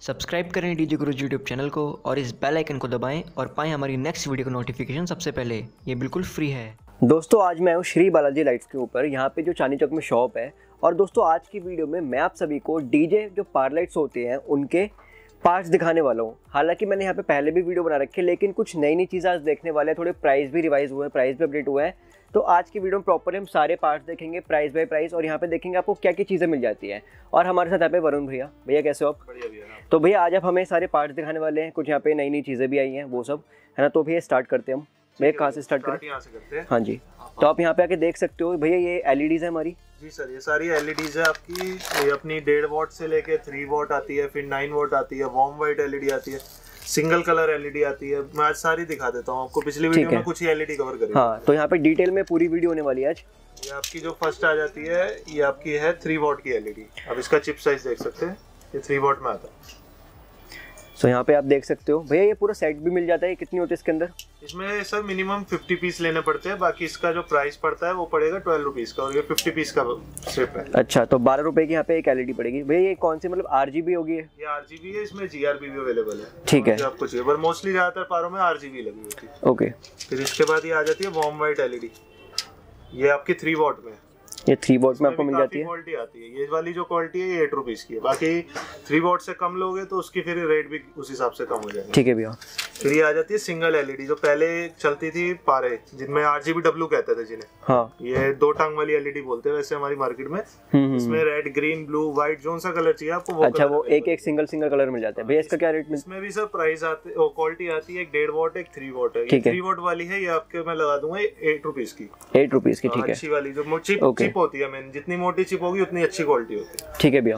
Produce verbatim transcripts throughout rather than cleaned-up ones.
Subscribe करें DJ gurus YouTube channel को और इस बेल आइकन को दबाएं और पाएं हमारी नेक्स्ट वीडियो का नोटिफिकेशन सबसे पहले। ये बिल्कुल फ्री है। दोस्तों आज मैं हूँ श्री बालाजी लाइट्स के ऊपर, यहाँ पे जो चांदनी चौक में शॉप है। और दोस्तों आज की वीडियो में मैं आप सभी को डीजे जो पार लाइट्स होते हैं उनके पार्ट्स दिखाने वाला हूँ। हालांकि मैंने यहाँ पे पहले भी वीडियो बना रखी है, लेकिन कुछ नई नई चीज़ें आज देखने वाले हैं। थोड़े प्राइस भी रिवाइज हुए हैं, प्राइस भी अपडेट हुए हैं। तो आज की वीडियो में प्रॉपर हम सारे पार्ट्स देखेंगे प्राइस बाय प्राइस, और यहाँ पे देखेंगे आपको क्या क्या चीज़ें मिल जाती हैं। और हमारे साथ यहाँ पे वरुण भैया। भैया कैसे हो आप? बढ़िया भैया। तो भैया आज आप हमें सारे पार्ट्स दिखाने वाले हैं। कुछ यहाँ पे नई नई चीज़ें भी आई हैं वो सब, है ना। तो भैया स्टार्ट करते हैं हम। भैया कहाँ से स्टार्ट करें? यहाँ से करते हैं। हाँ जी। तो आप यहाँ पे आके देख सकते हो भैया, ये एलईडीज़ है हमारी। जी सर, ये सारी एलईडीज है आपकी। ये अपनी डेढ़ वॉट से लेके थ्री वॉट आती है, फिर नाइन वॉट आती है, वार्म वाइट एलईडी आती है, सिंगल कलर एलईडी आती है। मैं आज सारी दिखा देता हूँ आपको। पिछली वीडियो में कुछ ही एलईडी कवर करी। हाँ, तो यहाँ पे डिटेल में पूरी वीडियो होने वाली है आज। ये आपकी जो फर्स्ट आ जाती है ये आपकी है थ्री वॉट की एलईडी। अब इसका चिप साइज देख सकते हैं, ये थ्री वॉट में आता है। तो यहाँ पे आप देख सकते हो भैया, ये पूरा सेट भी मिल जाता है। कितनी होती है इसके अंदर? इसमें सर मिनिमम फिफ्टी पीस लेने पड़ते हैं। बाकी इसका जो प्राइस पड़ता है वो पड़ेगा ट्वेल्व रुपीज का, और ये फिफ्टी पीस का स्ट्रिप है। अच्छा, तो बारह रुपए की यहाँ पे एक एलईडी पड़ेगी। भैया ये कौन सी मतलब आरजीबी होगी? ये आरजीबी है, इसमें जीआरबी भी अवेलेबल है। ठीक है, आपको चाहिए, पर मोस्टली ज्यादातर पारों में आरजीबी लगी होती है। ओके। फिर इसके बाद ये आ जाती है वार्म वाइट एलईडी। ये आपकी थ्री वॉट में, ये थ्री वॉट में आपको मिल जाती है। क्वालिटी आती है। ये वाली जो क्वालिटी है ये एट रुपीज की है। बाकी थ्री वॉट से कम लोगे तो उसकी फिर रेट भी उस हिसाब से कम हो जाएगा। ठीक है भैया। फिर ये आ जाती है सिंगल एलईडी, जो पहले चलती थी पारे, जिनमें आरजीबी डब्ल्यू कहते थे जिन्हें। हाँ, ये दो टांग वाली एलईडी बोलते हैं वैसे हमारी मार्केट में। इसमें रेड, ग्रीन, ब्लू, व्हाइट जो सा कलर चाहिए आपको वो। अच्छा, वो एक एक सिंगल सिंगल कलर मिल जाता है। भैया इसका क्या रेट मिलता है? इसमें भी सर प्राइस आते, क्वालिटी आती है। एक डेढ़ वॉट, एक थ्री वॉट है। थ्री वॉट वाली है, ये आपके मैं लगा दूंगा एट रुपीज की। एट रुपीज की, ठीक है। अच्छी वाली जो चिप चिप होती है, मैंने जितनी मोटी चिप होगी उतनी अच्छी क्वालिटी होती है। ठीक है भैया।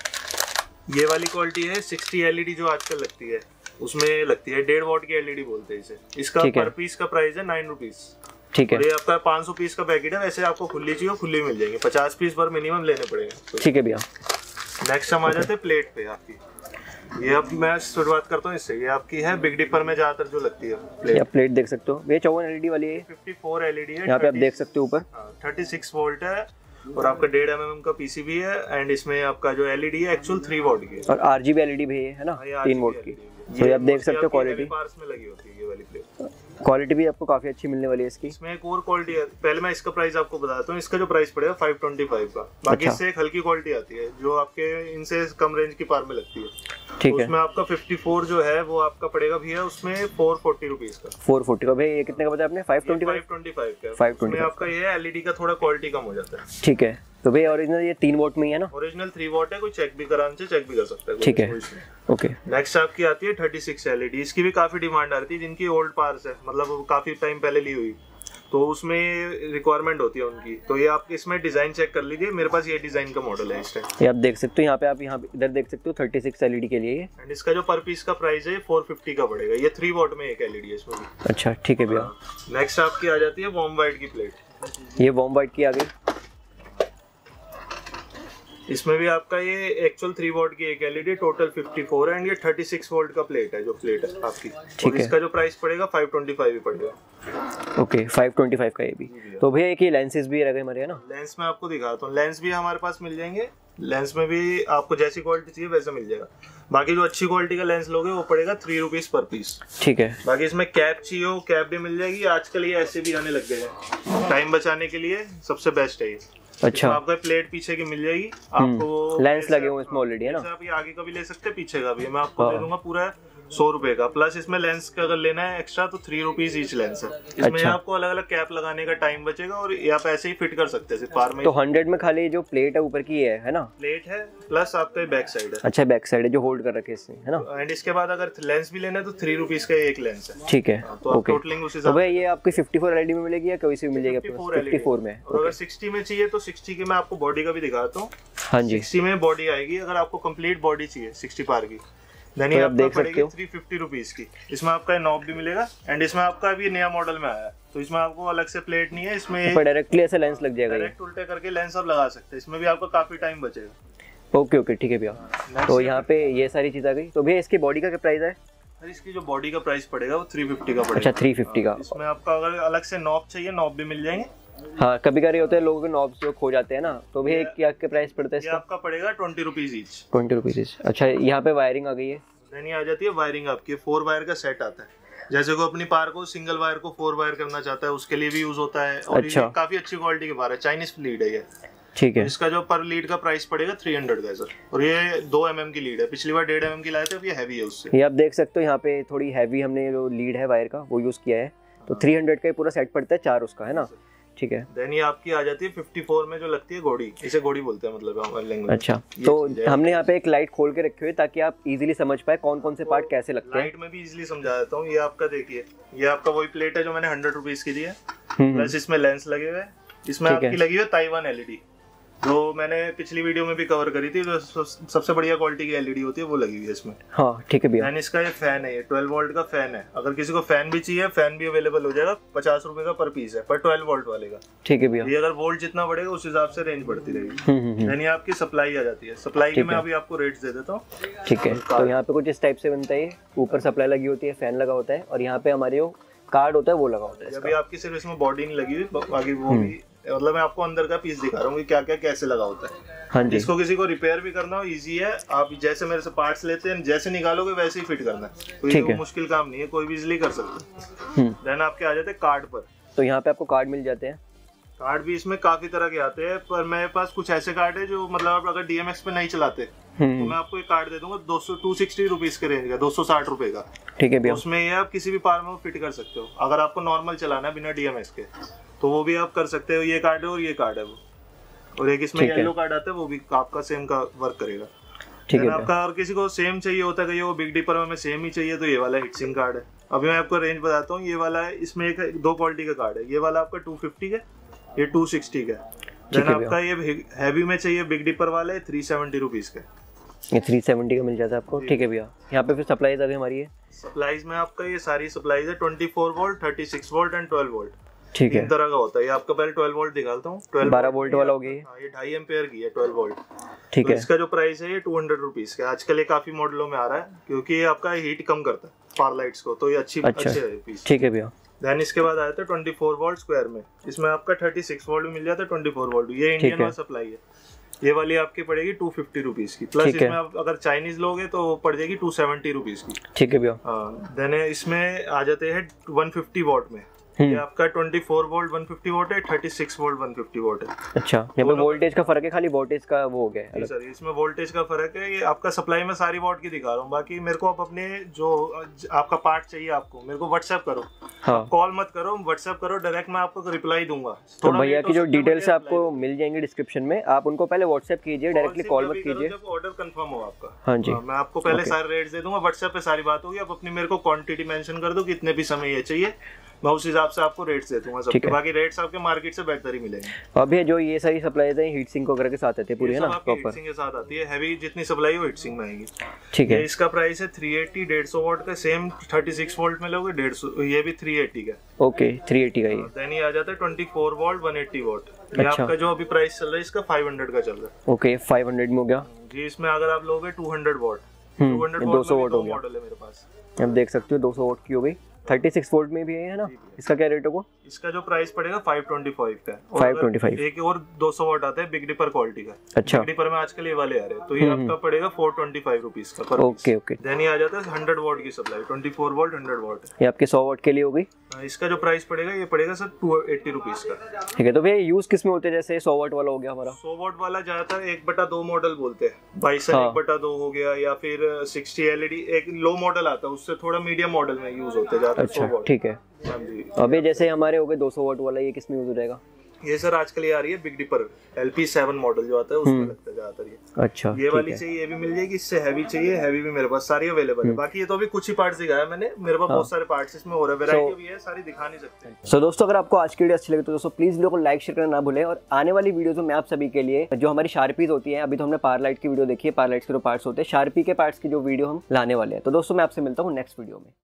ये वाली क्वालिटी है सिक्सटी एलईडी जो आजकल लगती है, उसमें लगती है डेढ़ वॉट की एलईडी बोलते हैं इसे। इसका पर पीस का प्राइस है नाइन रुपीज। ठीक है। और ये आपका पाँच सौ पीस का पैकेट है। वैसे आपको खुली चाहिए खुली मिल जाएंगे, पचास पीस पर मिनिमम लेने पड़ेंगे। ठीक है भैया। नेक्स्ट हम आ जाते हैं प्लेट पे आपकी। ये अब मैं शुरुआत करता हूँ इससे। ये आपकी है बिग डिपर में ज्यादातर जो लगती है प्लेट। ये प्लेट देख सकते हो, ये चौवन एलईडी वाली है। फिफ्टी फोर एलईडी है। यहाँ पे आप देख सकते हो ऊपर थर्टी सिक्स वोल्ट है, और आपका डेढ़ एम एम का पीसीबी है। एंड इसमें आपका जो एलईडी है एक्चुअल थ्री वॉट की है, और आरजीबी एलईडी भी है ना, तीन वोल्ट की। तो आप देख सकते हो क्वालिटी पार्स में लगी होती है ये वाली प्लेट। क्वालिटी भी आपको काफी अच्छी मिलने वाली है इसकी। इसमें एक और क्वालिटी है, पहले मैं इसका प्राइस आपको बताता हूँ। इसका जो प्राइस पड़ेगा फाइव ट्वेंटी फाइव का। बाकी इससे एक हल्की क्वालिटी आती है जो आपके इनसे कम रेंज की पार में लगती है। ठीक है। उसमें आपका फिफ्टी फोर जो है वो आपका पड़ेगा भैया उसमें फोर फोर्टी रुपीज का। फोर फोर्टी का भैया। ये कितने का बताया आपने? फाइव ट्वेंटी फाइव का। फाइव ट्वेंटी आपका ये एलईडी का थोड़ा क्वालिटी कम हो जाता है। ठीक है। तो भैया ओरिजिनल ये तीन वोट में ही है ना? ओरिजिनल थ्री वोट है, कोई चेक भी कराने से चेक भी कर सकता है। ठीक है, ओके। नेक्स्ट आपकी आती है थर्टी सिक्स एलईडी। इसकी भी काफी डिमांड आ रही थी, जिनकी ओल्ड पार्स है, मतलब काफी टाइम पहले ली हुई, तो उसमें रिक्वायरमेंट होती है उनकी। तो ये आप इसमें डिजाइन चेक कर लीजिए। मेरे पास ये डिजाइन का मॉडल है इस टाइम। ये आप देख सकते हो, यहाँ पे आप यहाँ इधर देख सकते हो थर्टी सिक्स एलईडी के लिए। एंड इसका जो पर पीस का प्राइस है फोर फिफ्टी का पड़ेगा। ये थ्री वॉट में एक एलईडी है इसमें भी। अच्छा, ठीक है भैया। नेक्स्ट आपकी आ जाती है वार्म वाइट की प्लेट। ये वार्म वाइट की आ गई। इसमें भी आपका ये एक्चुअल थ्री वोल्ट की एक LED, total fifty four, and ये थर्टी सिक्स वोल्ट का प्लेट है जो प्लेट है आपकी। और इसका जो प्राइस पड़ेगा फाइव ट्वेंटी फाइव ही पड़ेगा। ओके, फाइव ट्वेंटी फाइव का ये भी। तो भैया एक ये लेंसेज भी रखे हमारे, है ना? लेंस में आपको दिखाता हूँ। लेंस भी हमारे पास मिल जाएंगे। लेंस में भी आपको जैसी क्वालिटी चाहिए वैसा मिल जाएगा। बाकी जो अच्छी क्वालिटी का लेंस लोगे वो पड़ेगा थ्री रुपीज पर पीस। ठीक है। बाकी इसमें कैप चाहिए हो कैप भी मिल जाएगी। आजकल ये ऐसे भी आने लग गए हैं, टाइम बचाने के लिए सबसे बेस्ट है ये। अच्छा, आपको प्लेट पीछे की मिल जाएगी। आपको लेंस लगे हुए इसमें ऑलरेडी, है ना? आप ये आगे का भी ले सकते हैं, पीछे का भी। मैं आपको दे दूंगा पूरा सौ रुपए का। प्लस इसमें लेंस का अगर लेना है एक्स्ट्रा तो थ्री रुपीज ईच लेंस है। इसमें अच्छा। आपको अलग अलग कैप लगाने का टाइम बचेगा, और ये आप ऐसे ही फिट कर सकते हैं सिर्फ पार में। तो हंड्रेड में खाली जो प्लेट है ऊपर की है है ना? प्लेट है, प्लस आपका बैक साइड है। अच्छा, बैक साइड है जो होल्ड कर रखे इसमें, है ना? एंड इसके बाद अगर लेंस भी लेना है तो थ्री रुपीज का एक लेंस है। ठीक है, तो टोटलिंग उस हिसाब से ये आपकी फिफ्टी फोर एलईडी में मिलेगी या कोई सी मिल जाएगी? फिफ्टी फोर में। और अगर सिक्सटी में चाहिए तो सिक्सटी के मैं आपको बॉडी का भी दिखाता हूँ। हाँ जी, सिक्सटी में बॉडी आएगी। अगर आपको कंप्लीट बॉडी चाहिए सिक्सटी पार की, धनी तो आप देख सकते हो थ्री फिफ्टी रुपीज की। इसमें आपका नॉब भी मिलेगा। एंड इसमें आपका अभी नया मॉडल में आया है, तो इसमें आपको अलग से प्लेट नहीं है। इसमें डायरेक्टली ऐसे लेंस लग जाएगा, डायरेक्ट उल्टे करके लेंस आप लगा सकते हैं। इसमें भी आपका काफी टाइम बचेगा। ओके ओके, ठीक है भैया। तो यहाँ पे ये सारी चीज आ गई। तो भैया इसकी बॉडी का क्या प्राइस है? इसकी जो बॉडी का प्राइस पड़ेगा वो थ्री फिफ्टी का पड़ेगा। अच्छा, थ्री फिफ्टी का। इसमें आपका अगर अलग से नॉब चाहिए नॉब भी मिल जाएंगे। हाँ, कभी कभी होते हैं लोगों के नॉब्स जो खो जाते हैं ना, तो भी क्या के प्राइस पड़ता है ये इसका? आपका पड़ेगा twenty rupees each. Twenty rupees each. अच्छा, यहाँ पे वायरिंग आ गई है। देन ये आ जाती है वायरिंग आपकी, फोर वायर का सेट आता है। जैसे को अपनी पार को सिंगल वायर को फोर वायर करना चाहता है उसके लिए भी यूज होता है। और अच्छा। ये काफी अच्छी क्वालिटी के बार है, चाइनीज लीड है ये। ठीक है। इसका जो पर लीड का प्राइस पड़ेगा थ्री हंड्रेड का सर। और ये दो एम एम की लीड है, पिछली बार डेढ़ एम एम की लाए थे, अब ये हैवी है उससे। ये आप देख सकते हो यहाँ पे थोड़ी हैवी हमने जो लीड है वायर का वो यूज किया है, तो थ्री हंड्रेड का पूरा सेट पड़ता है, चार उसका है ना। ठीक है। देन ये आपकी आ जाती है फिफ्टी फोर में जो लगती है घोड़ी, इसे घोड़ी बोलते हैं मतलब हमारे लैंग्वेज। अच्छा, तो हमने यहाँ पे एक लाइट खोल के रखी हुई है ताकि आप इजीली समझ पाए कौन कौन से पार्ट कैसे लगते हैं। लाइट में भी इजीली समझा देता हूँ। ये आपका देखिए, ये आपका वही प्लेट है जो मैंने हंड्रेड रुपीज की दी है, प्लस इसमें लेंस लगे हुए। इसमें आपकी लगी हुई है ताइवान एलईडी, जो मैंने पिछली वीडियो में भी कवर करी थी, जो सबसे बढ़िया क्वालिटी की एलईडी होती है वो लगी हुई है इसमें। हाँ ठीक है भैया। एंड इसका ये फैन है, ये ट्वेल्व वोल्ट का फैन है। अगर किसी को फैन भी चाहिए, फैन भी अवेलेबल हो जाएगा, पचास रुपए का पर पीस है, पर ट्वेल्व वोल्ट वाले का। ठीक है भैया। ये अगर वोल्ट जितना बढ़ेगा उस हिसाब से रेंज बढ़ती रहेगी। यानी आपकी सप्लाई आ जाती है। सप्लाई की मैं अभी आपको रेट्स दे देता हूँ। ठीक है, तो यहाँ पे कुछ इस टाइप से बनता है, ऊपर सप्लाई लगी होती है, फैन लगा होता है, और यहाँ पे हमारे जो कार्ड होता है वो लगा होता है। अभी आपकी सिर्फ इसमें बॉडी नहीं लगी हुई, बाकी वो भी मतलब मैं आपको अंदर का पीस दिखा रहा हूँ कि क्या क्या कैसे लगा होता है। हाँ जी। इसको किसी को रिपेयर भी करना हो इजी है, आप जैसे मेरे से पार्ट्स लेते हैं जैसे निकालोगे वैसे ही फिट करना है, कोई तो मुश्किल काम नहीं है, कोई भी इजीली कर सकता है। देन आपके आ जाते हैं कार्ड पर। तो यहाँ पे आपको कार्ड मिल जाते हैं। कार्ड भी इसमें काफी तरह के आते हैं, पर मेरे पास कुछ ऐसे कार्ड है जो मतलब आप अगर डीएमएक्स पे नहीं चलाते तो मैं आपको एक कार्ड दे दूंगा दो सौ टू सिक्सटी रुपीज के रेंज का, दो सौ साठ रुपए का। ठीक है भैया। उसमें ये आप किसी भी पार में फिट कर सकते हो। अगर आपको नॉर्मल चलाना है बिना डीएमएक्स के तो वो भी आप कर सकते हो। ये कार्ड है और ये कार्ड है वो, और एक इसमें येलो कार्ड आता है, वो भी आपका सेम का वर्क करेगा। ठीक है। आपका और किसी को सेम चाहिए होता है, वो बिग डिपर में सेम ही चाहिए, तो ये वाला हिटसिंग कार्ड है। अभी मैं आपको रेंज बताता हूँ। ये वाला है, इसमें एक दो क्वालिटी का कार्ड है। ये वाला आपका टू फिफ्टी का, ये टू सिक्सटी का। देन आपका ये हैवी में चाहिए बिग डिपर वाला है, थ्री सेवेंटी रुपीज का। ये थ्री सेवेंटी का मिल जाता है आपको। ठीक है भैया। यहाँ पे फिर सप्लाईज अभी हमारी है। सप्लाईज में आपका ये सारी सप्लाईज है, twenty four volt, thirty six volt and twelve volt. ठीक है। तीन तरह का होता है। ये आपका पहले ट्वेल्व वोल्ट दिखाता हूँ। बारह वोल्ट वाला हो गया। ये ढाई एम्पेयर की है ट्वेल्व वोल्ट। ठीक है। इसका जो प्राइस है ये टू हंड्रेड रुपीज का। आजकल ये काफी मॉडलों में आ रहा है क्योंकि ये आपका हीट कम करता है पावर लाइट्स को, तो ये अच्छी अच्छा। अच्छे है पीस। ठीक है भैया। देन इसके बाद आया था ट्वेंटी फोर वोल्ट स्क्वायर में। इसमें आपका थर्टी सिक्स वोल्ट भी मिल जाता है, ट्वेंटी फोर वोल्ट। ये इंडियन में सप्लाई है। ये वाली आपकी पड़ेगी टू फिफ्टी रुपीज की, प्लस इसमें आप अगर चाइनीज लोगे तो पड़ जाएगी टू सेवेंटी रुपीज की। ठीक है भैया। हाँ, देन इसमें आ जाते हैं वन फिफ्टी वॉट में। ये आपका twenty four volt one fifty volt है, thirty six volt one fifty volt है। अच्छा, यहाँ पे वोल्टेज का फर्क है, खाली वोल्टेज का वो हो गया है। सर इसमें वोल्टेज का फर्क है। ये आपका सप्लाई में सारी वॉट की दिखा रहा हूँ, बाकी मेरे को आप अपने जो आपका पार्ट चाहिए आपको मेरे को व्हाट्सएप करो। हाँ। कॉल मत करो, व्हाट्सएप करो, डायरेक्ट मैं आपको रिप्लाई दूंगा। तो भैया की जो डिटेल्स आपको मिल जाएंगी डिस्क्रिप्शन में, आप उनको पहले व्हाट्सएप कीजिए, डायरेक्टली कॉल मत कीजिए। जब ऑर्डर कंफर्म हो आपका। हाँ जी। मैं आपको पहले सारे रेट्स दे दूंगा, व्हाट्सएप पे सारी बात होगी। आप अपनी मेरे को क्वांटिटी मेंशन कर दो कितने भी समय ये चाहिए, मैं उस हिसाब से आपको रेट्स दे दूंगा सबके। बाकी रेट्स आपके मार्केट से बेहतर ही मिलेंगे। अभी जो ये सारी सप्लाईज है हीट सिंक वगैरह के साथ आती है पूरी, है ना? प्रॉपर हीट सिंक के साथ आती है। हैवी जितनी सप्लाई हो हीट सिंक में आएगी। ठीक है। इसका प्राइस है थ्री एटी, डेढ़ सौ वोल्ट का। सेम थर्टी सिक्स वोल्ट में लोगे डेढ़ सौ, ये भी थ्री एटी का। ओके, थ्री एटी का ये। देन ये आ जाता है twenty four volt one eighty volt. ये आपका जो अभी प्राइस चल रहा है इसका फाइव हंड्रेड का चल रहा है। ओके, फाइव हंड्रेड में हो गया जी। इसमें अगर आप लोगे two hundred volt, two hundred दो सौ वोल्ट हो गया। मॉडल है मेरे पास, आप देख सकते हो दो सौ वोल्ट की हो गई। थर्टी सिक्स वोल्ट में भी है ना? इसका क्या रेट होगा? इसका जो प्राइस पड़ेगा फाइव ट्वेंटी फाइव का। Five twenty five. एक और दो सौ वोल्ट आता है बिग डिपर क्वालिटी का। अच्छा। बिग डिपर में आजकल ये वाले आ रहे हैं, तो ये आपका पड़ेगा फोर ट्वेंटी फाइव रुपीस का पर पीस। Okay okay. देन ये आ जाता है हंड्रेड वोल्ट की supply, twenty four volt hundred volt. ये आपके सौ वोल्ट के लिए हो गई। इसका जो प्राइस पड़ेगा ये पड़ेगा सर टू एट्टी रुपीस का। ठीक है। तो भैया यूज किस में होते हैं? जैसे सौ वोल्ट वाला हो गया हमारा, सौ वोल्ट वाला ज्यादातर एक बटा दो मॉडल बोलते हैं, बाईसन एक बटा दो हो गया, या फिर सिक्सटी एलईडी एक लो मॉडल आता है, उससे थोड़ा मीडियम मॉडल में यूज होते हैं ज्यादा। अच्छा ठीक है। अभी जैसे हमारे हो गए दो सौ वोल्ट वाला, ये किस में यूज हो जाएगा? ये सर आजकल ये आ रही है big dipper LP seven model जो आता है उसमें लगता है ज्यादातर ये। अच्छा। ये वाली चाहिए ये भी मिल जाएगी, इससे हैवी चाहिए हैवी भी मेरे पास सारी अवेलेबल है। बाकी ये तो अभी कुछ ही पार्ट्स दिखाया मैंने, मेरे पास बहुत सारे पार्ट्स इसमें और वैरायटी भी है, सारी दिखा नहीं सकते। सो दोस्तों, अगर आपको आज की वीडियो अच्छी लगी तो दोस्तों प्लीज वीडियो को लाइक शेयर करना ना भूलें, और आने वाली वीडियोस में आप सभी के लिए जो हमारी शार्पीज होती है, अभी तो हमने पावर लाइट की वीडियो देखी है, पावर लाइट के जो पार्ट्स होते हैं, शार्पी के पार्ट्स की जो वीडियो हम लाने वाले हैं। तो दोस्तों मैं आपसे मिलता हूँ नेक्स्ट वीडियो में।